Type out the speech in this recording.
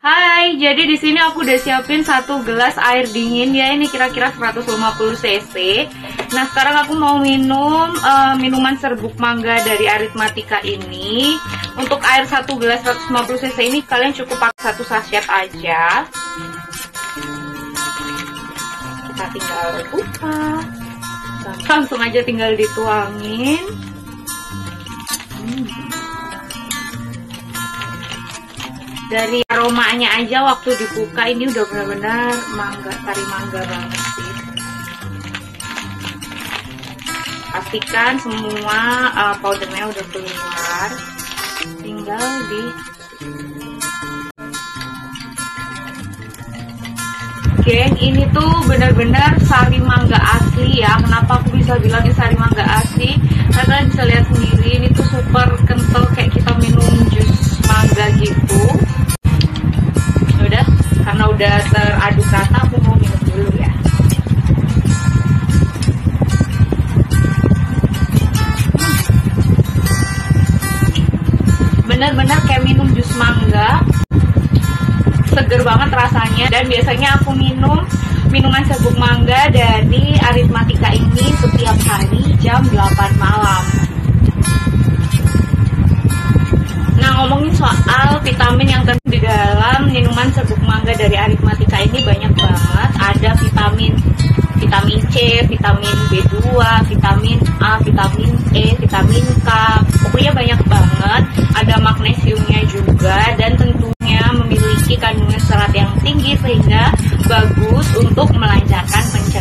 Hai, jadi di sini aku udah siapin 1 gelas air dingin ya, ini kira-kira 150 cc. Nah, sekarang aku mau minum minuman serbuk mangga dari Aritmatika ini. Untuk air 1 gelas 150 cc ini kalian cukup pakai 1 sachet aja. Kita tinggal buka. Langsung aja tinggal dituangin. Dari aromanya aja waktu dibuka ini udah benar-benar mangga, sari mangga banget sih. Pastikan semua powdernya udah keluar, tinggal di geng, ini tuh benar-benar sari mangga asli ya. Kenapa aku bisa bilang ini sari mangga asli? Karena kalian bisa lihat sendiri, ini tuh super kental kayak kita minum jus mangga gitu. Udah, karena udah teraduk rata, aku mau minum dulu ya. Bener-bener kayak minum jus mangga, seger banget rasanya. Dan biasanya aku minum minuman serbuk mangga dari Aritmatika ini setiap hari jam 8 malam. Nah, ngomongin soal vitamin yang terkandung di dalam minuman serbuk mangga dari Aritmatika ini banyak banget. Ada vitamin C, vitamin B2, vitamin A, vitamin E, vitamin K. Pokoknya banyak banget. Ada magnesiumnya juga, dan tentunya memiliki kandungan serat yang tinggi sehingga bagus untuk melancarkan pencernaan.